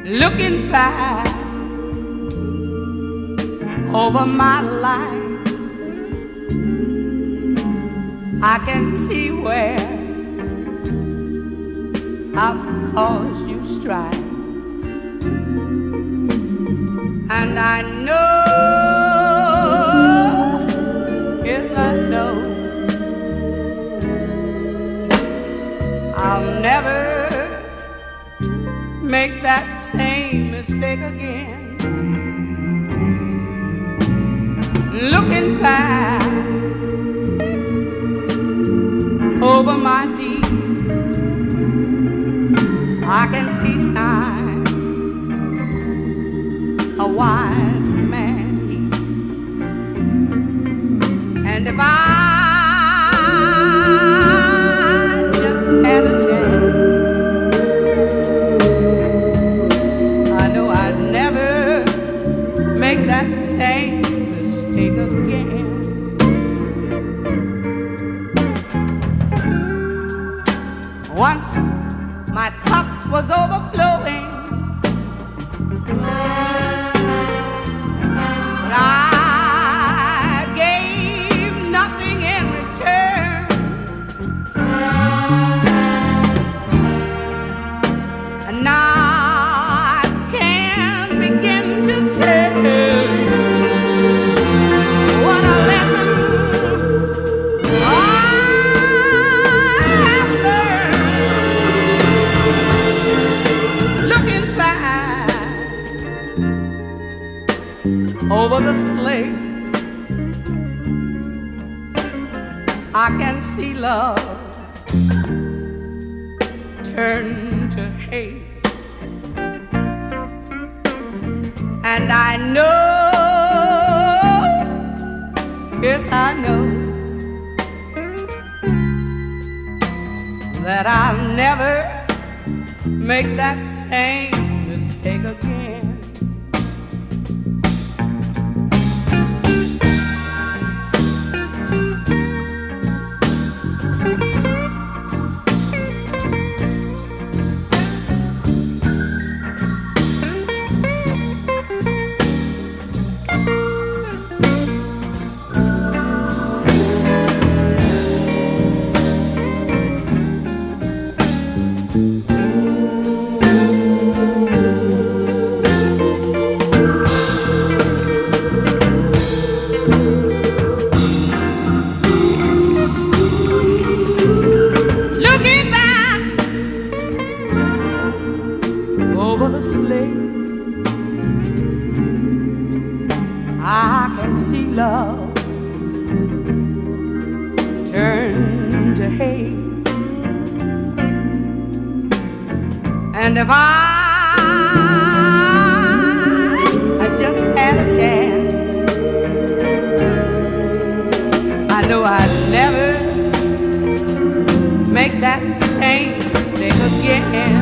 Looking back over my life, I can see where I've caused you strife, and I know, yes I know, I'll never make that same mistake again. Looking back over my deeds, I can see signs a wise man heeds. And if I just had a chance, I know I'd never make that same mistake again. Once my cup was overflowing, but I gave nothing in return. And now I can begin to tell you what a lesson I have learned. Looking back over the slate, I can see love turn to hate. And I know, yes I know, that I'll never make that same mistake again. Over the slate, I can see love turn to hate. And if I just had a chance, I know I'd never make that same mistake again.